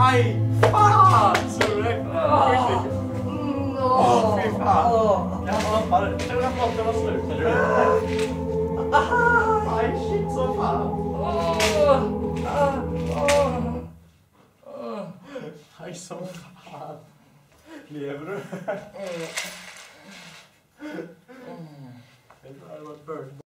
Aj! Fan! Surek! Fy fan! Jag hoppade. Tror att botten var slut. Aj, shit så fan! Aj, så fan! Lever du? Jag tror det var ett bird.